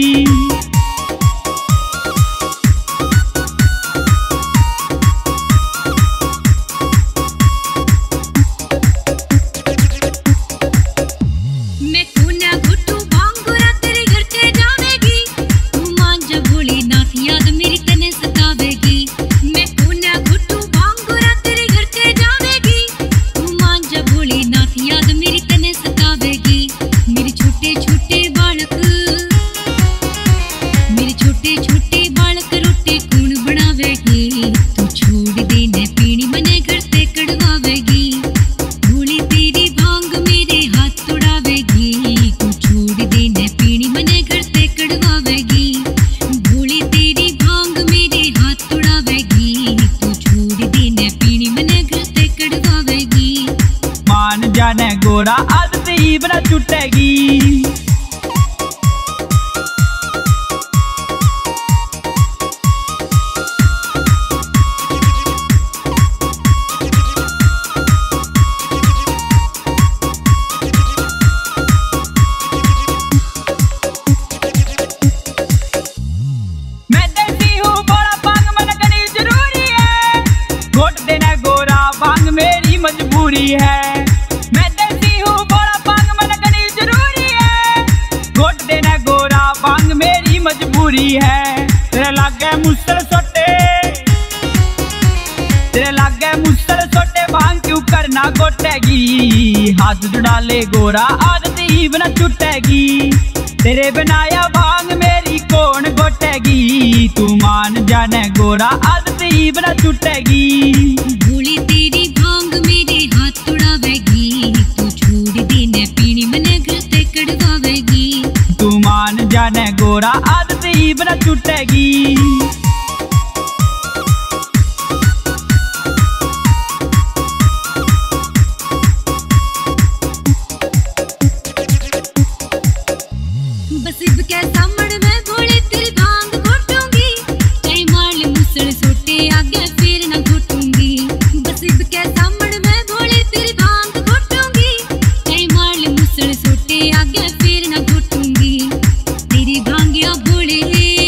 जाने गोरा आदत ही बना छुटेगी। मैं देसी हूँ बोला भांग मन करनी जरूरी है, घोट देना गोरा भांग मेरी मजबूरी है। मैं देसी हूँ बोला भांग मन करनी जरूरी है, घोट देना गोरा भांग मेरी मजबूरी है। तेरे लागे मुसल सोटे, तेरे लागे मुसल सोटे भांग क्यों करना गोटेगी। हाथ जुड़ा ले गोरा आदत ही बना छुटेगी, तेरे बनाया भांग मेरी कौन गोटेगी। तू मान जाने गोरा आदत ही बना छुटेगी। भूली तेरी भांग मेरे हाथ उड़ावेगी, तू छोड़ देने पीनी मने घर से कड़वावेगी। तू मान जाने गोरा आदत ही बना छुटेगी। बसिब के सामने में भोले तेरी भांग घोटूंगी, चाहे मार मुसल सोटे आगे फिर न घोटूंगी। बसिब के सामने में भोले तेरी भांग घोटूंगी, चाहे मार मुसल सोटे आगे फिर न घोटूंगी। तेरी भांगिया भोले,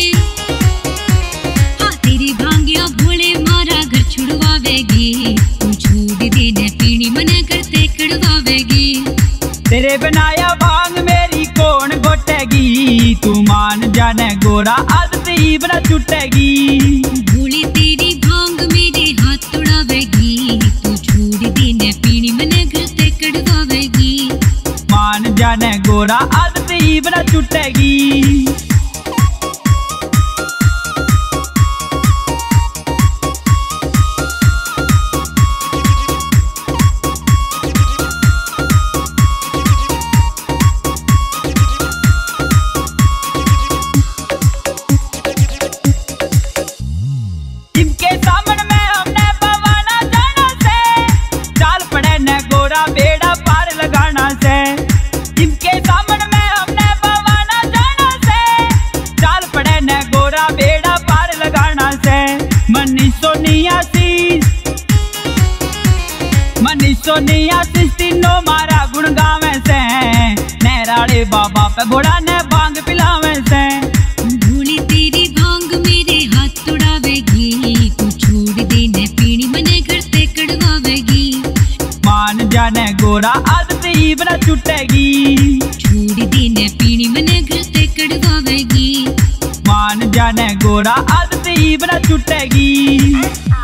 हाँ तेरी भांगिया भोले मारा घर छुड़वावेगी। तू छोड़ देने पीनी मने घर से कड़वावेगी। तेरे बनाया भांग मेरी कौन गोटेगी। तू मान जाने गोरा आदत ही बना छुटेगी। भूली तेरी भांग मेरे हाथ उड़ावेगी, तू छोड़ देने पीनी मने घर से कड़वावेगी। मान जाने गोरा आदत ही बना छुटेगी। इनके सामने में हमने बवाना जाना से, चाल पड़े न गोरा बेड़ा पार लगाना से। इनके सामने में हमने बवाना जाना से, चाल पड़े न गोरा बेड़ा पार लगाना से। मनीषो नियासी तीनों मारा गुण गावे से, नहराड़े बाबा पे घोड़ा ने भांग पिलावे से। भूली तेरी भांग मेरे हाथ उड़ावेगी, तू छोड़ देने पीनी मने घर से कड़वावेगी। मान जाने गोरा आदत ही बना छुटेगी। छोड़ देने पीनी मने घर से कड़वावेगी। मान जाने गोरा आदत ही बना छुटेगी।